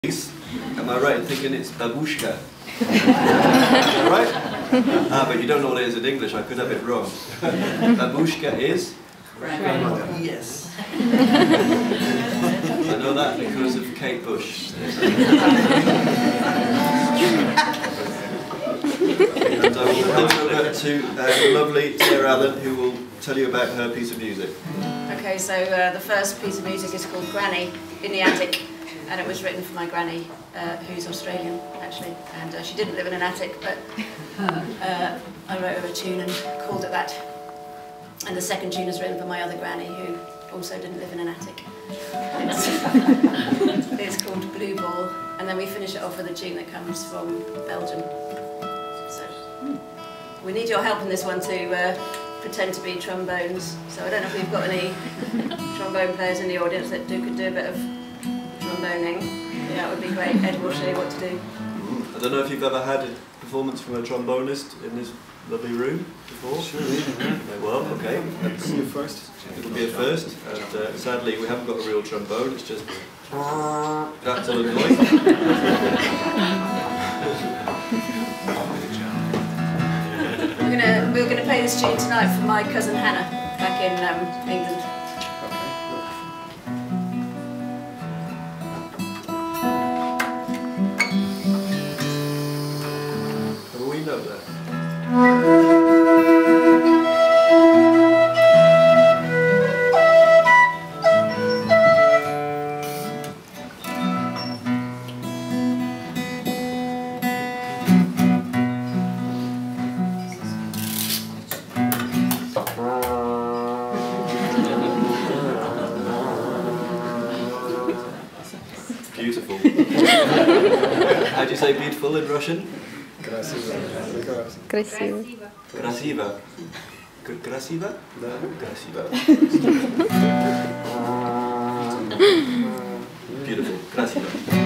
Am I right in thinking it's babushka? Am I right? But you don't know what it is in English, I could have it wrong. Babushka is? Grandmother. Yes. I know that because of Kate Bush. And I will hand over to the lovely Sarah Allen, who will tell you about her piece of music. Okay, so the first piece of music is called Granny in the Attic, and it was written for my granny, who's Australian actually, and she didn't live in an attic, but I wrote her a tune and called it that. And the second tune is written for my other granny, who also didn't live in an attic. It's called Blue Ball, and then we finish it off with a tune that comes from Belgium. So we need your help in this one to pretend to be trombones. So I don't know if we've got any trombone players in the audience that could do a bit of tromboning. Yeah, that would be great. Ed will show you what to do. I don't know if you've ever had a performance from a trombonist in this lovely room before? Sure, yeah. Well, okay. That's a first. It will be a first, and sadly we haven't got a real trombone, it's just that sort of noise. We're gonna play this tune tonight for my cousin Hannah back in England. We know that. Beautiful. How do you say beautiful in Russian? Красиво. Красиво. Красиво. Красиво? Да, красиво. Beautiful. Красиво.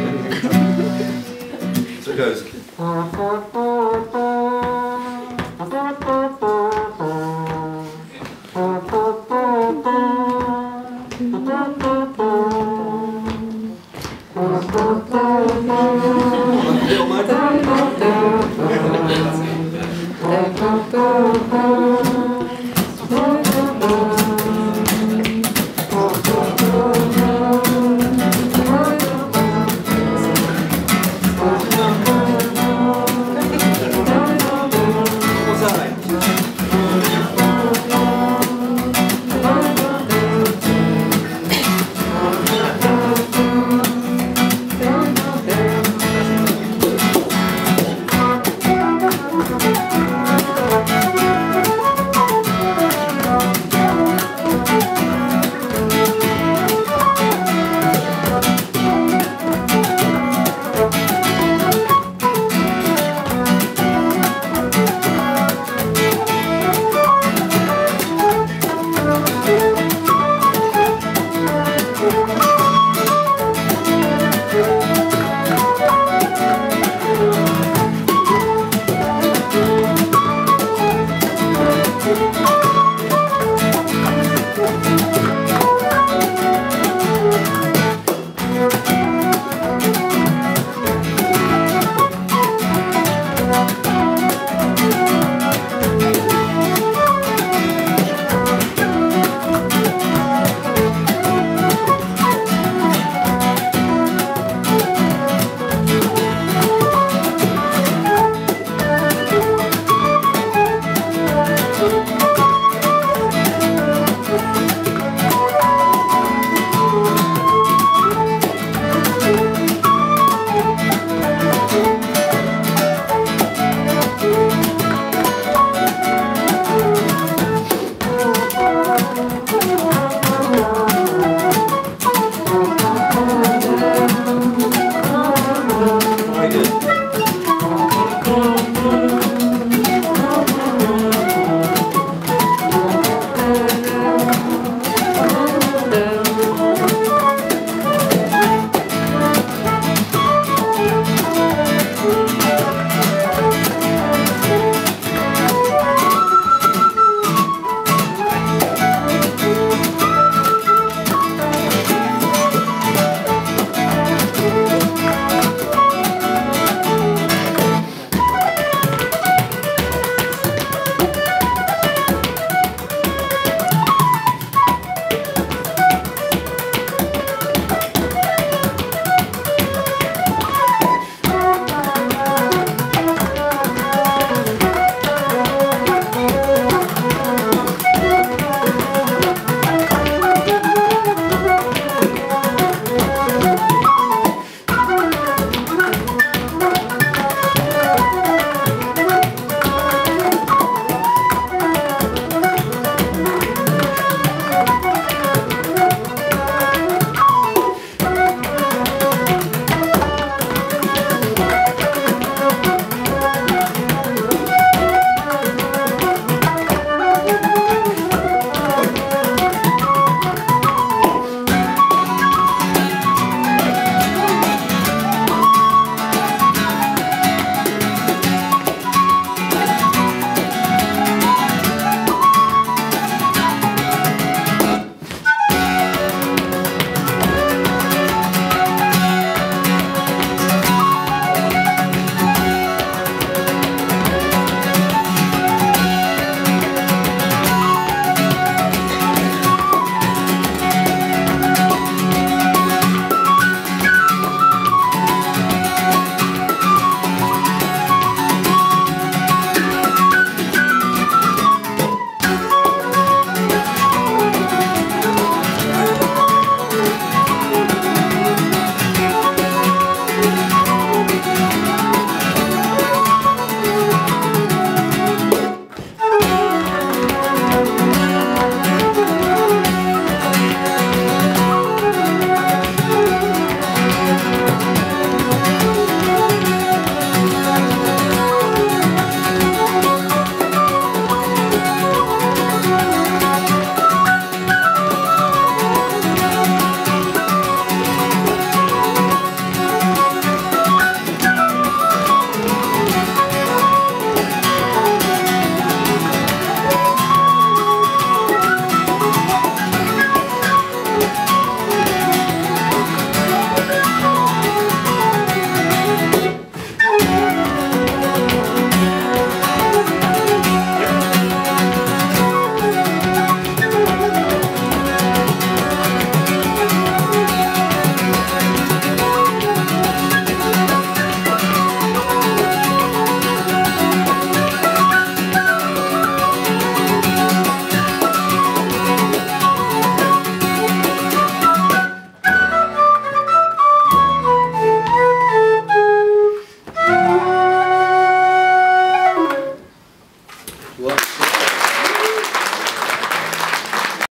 So it goes.